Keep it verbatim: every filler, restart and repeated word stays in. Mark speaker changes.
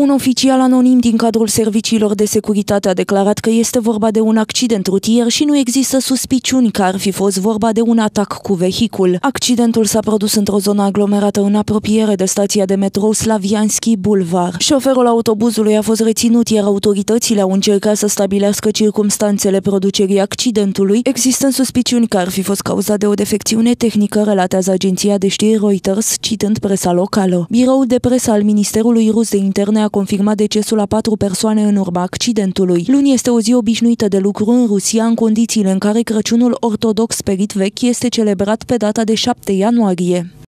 Speaker 1: Un oficial anonim din cadrul serviciilor de securitate a declarat că este vorba de un accident rutier și nu există suspiciuni că ar fi fost vorba de un atac cu vehicul. Accidentul s-a produs într-o zonă aglomerată în apropiere de stația de metrou Slavianski Bulvar. Șoferul autobuzului a fost reținut, iar autoritățile au încercat să stabilească circumstanțele producerii accidentului, existând suspiciuni că ar fi fost cauzat de o defecțiune tehnică, relatează agenția de știri Reuters, citând presa locală. Biroul de presă al Ministerului Rus de Interne a confirmat decesul a patru persoane în urma accidentului. Luni este o zi obișnuită de lucru în Rusia, în condițiile în care Crăciunul ortodox perit vechi este celebrat pe data de șapte ianuarie.